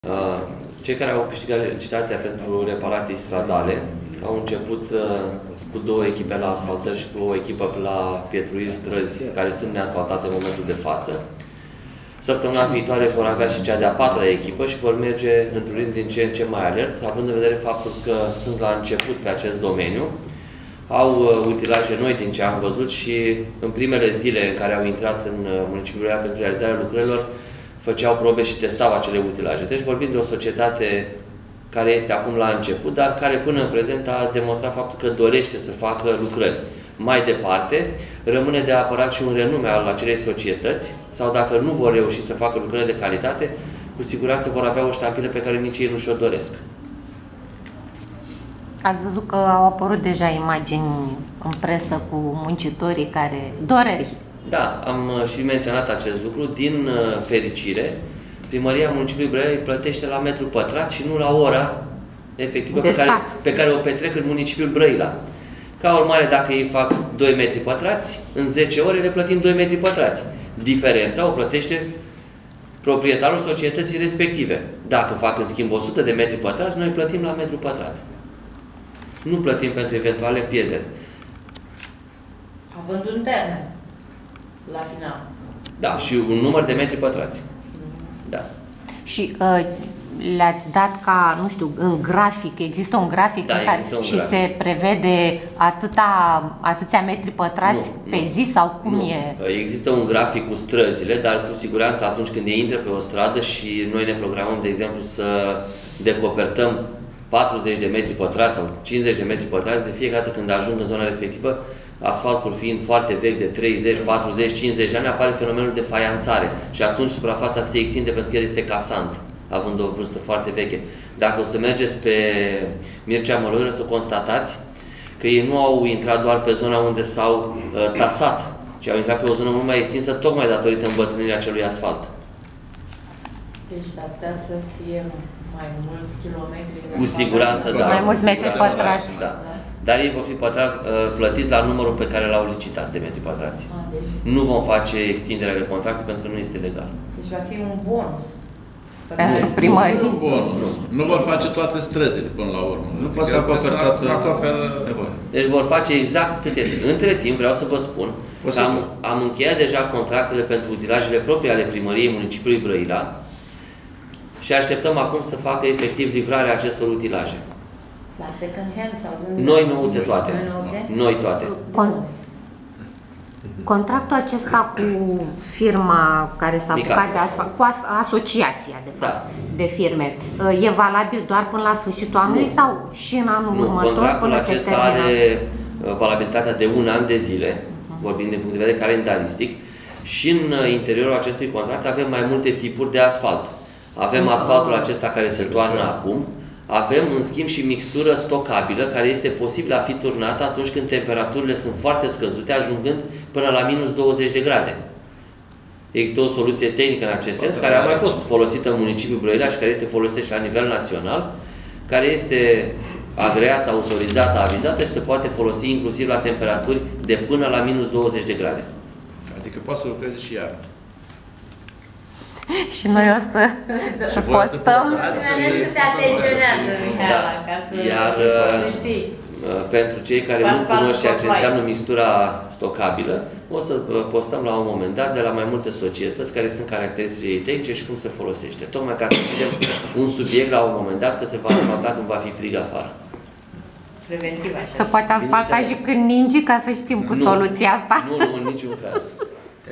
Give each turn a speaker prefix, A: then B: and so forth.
A: Cei care au câștigat licitația pentru reparații stradale au început cu 2 echipe la asfaltări și cu o echipă la pietruiri străzi care sunt neasfaltate în momentul de față. Săptămâna viitoare vor avea și cea de-a 4-a echipă și vor merge într-un ritm din ce în ce mai alert, având în vedere faptul că sunt la început pe acest domeniu. Au utilaje noi din ce am văzut și în primele zile în care au intrat în municipiul Brăila pentru realizarea lucrărilor, făceau probe și testau acele utilaje. Deci vorbim de o societate care este acum la început, dar care până în prezent a demonstrat faptul că dorește să facă lucrări. Mai departe, rămâne de apărat și un renume al acelei societăți, sau dacă nu vor reuși să facă lucrări de calitate, cu siguranță vor avea o ștampilă pe care nici ei nu și-o doresc.
B: Ați văzut că au apărut deja imagini în presă cu muncitorii care doresc.
A: Da, am și menționat acest lucru. Din fericire, Primăria Municipiului Brăila îi plătește la metru pătrat și nu la ora efectivă pe care o petrec în municipiul Brăila. Ca urmare, dacă ei fac 2 metri pătrați, în 10 ore le plătim 2 metri pătrați. Diferența o plătește proprietarul societății respective. Dacă fac, în schimb, 100 de metri pătrați, noi plătim la metru pătrat. Nu plătim pentru eventuale pierderi.
C: Având un termen la final.
A: Da, și un număr de metri pătrați. Da.
B: Și le-ați dat ca, nu știu, în grafic, există un grafic
A: da,
B: în care se prevede atâția metri pătrați pe zi sau cum e?
A: Există un grafic cu străzile, dar cu siguranță atunci când ei intră pe o stradă și noi ne programăm, de exemplu, să decopertăm 40 de metri pătrați sau 50 de metri pătrați, de fiecare dată când ajung în zona respectivă, asfaltul fiind foarte vechi, de 30, 40, 50 de ani, apare fenomenul de faianțare și atunci suprafața se extinde pentru că el este casant, având o vârstă foarte veche. Dacă o să mergeți pe Mircea Măloiră, să constatați că ei nu au intrat doar pe zona unde s-au tasat, ci au intrat pe o zonă mult mai extinsă, tocmai datorită îmbătrânirii acelui asfalt.
C: Deci s-ar putea să fie mai mulți kilometri.
A: Cu siguranță, da.
B: Mai mulți metri pătrați.
A: Da. Dar ei vor fi plătiți la numărul pe care l-au licitat de metri pătrați.
C: Deci...
A: Nu vom face extinderea de contract pentru că nu este legal.
C: Deci va fi un bonus.
B: Pentru primării.
D: Nu vor face toate străzile până la urmă.
E: Nu poate să acopere nevoie.
A: Deci vor face exact cât este. Între timp, vreau să vă spun că am încheiat deja contractele pentru utilajele proprii ale primăriei municipiului Brăila și așteptăm acum să facă efectiv livrarea acestor utilaje.
C: La second hand sau
A: Noi nouțe toate. Noi toate.
B: Contractul acesta cu firma care s-a apucat de cu asociația de firme, e valabil doar până la sfârșitul anului sau și în anul următor?
A: Contractul acesta are valabilitatea de 1 an de zile, vorbind din punct de vedere calendaristic, și în interiorul acestui contract avem mai multe tipuri de asfalt. Avem asfaltul acesta care se toarnă acum, avem, în schimb, și mixtură stocabilă, care este posibil a fi turnată atunci când temperaturile sunt foarte scăzute, ajungând până la minus 20 de grade. Există o soluție tehnică în acest sens, care a mai fost folosită în municipiul Brăila și care este folosită și la nivel național, care este agreată, autorizată, avizată și se poate folosi inclusiv la temperaturi de până la minus 20 de grade.
D: Adică poate să lucreze și iară.
B: Și noi o să postăm.
A: Iar pentru cei care nu cunosc ceea ce înseamnă mixtura stocabilă, o să postăm la un moment dat de la mai multe societăți care sunt caracteristicile tehnice și cum se folosește. Tocmai ca să vedem un subiect la un moment dat că se va asfalta când va fi frig afară.
B: Se poate asfalta și când ninge, ca să știm cu soluția asta.
A: Nu, în niciun caz.